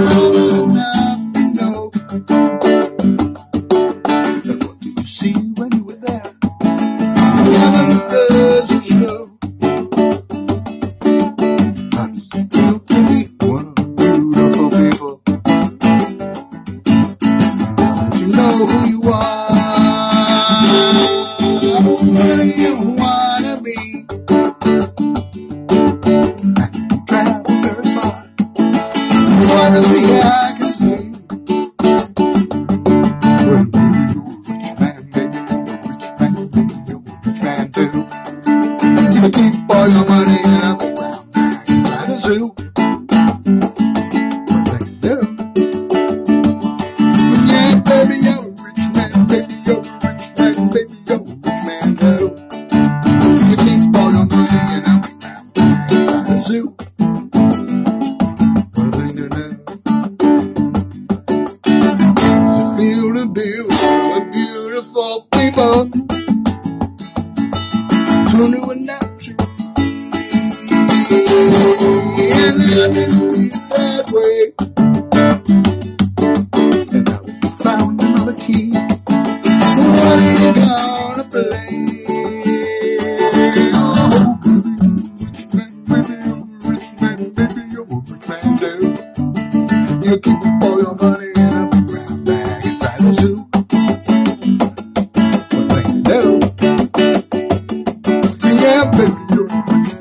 enough to know that what did you see when you were there? Heaven doesn't show. How does it feel to be one of the beautiful people? Now that you know who you are, where do you wanna be? And you travel very far. What is the eye can see? Well, maybe you're a rich man, maybe you're a rich man, maybe you're a rich man too. You keep all your money in a big brown bag and try to zoo. What they can do? Yeah, baby, you're a rich man, baby, you're a rich man, baby, you're a rich man too. You keep all your money in a big brown bag and try to zoo. Feel the beautiful people turn to a natural, and I didn't feel that way. And now you found another key. What are you gonna play? Oh, rich man, baby, you're a rich man, baby, you're a rich man too. You keep all your money in a big brown bag and try to zoo. What they can do? Yeah, baby, you're a rich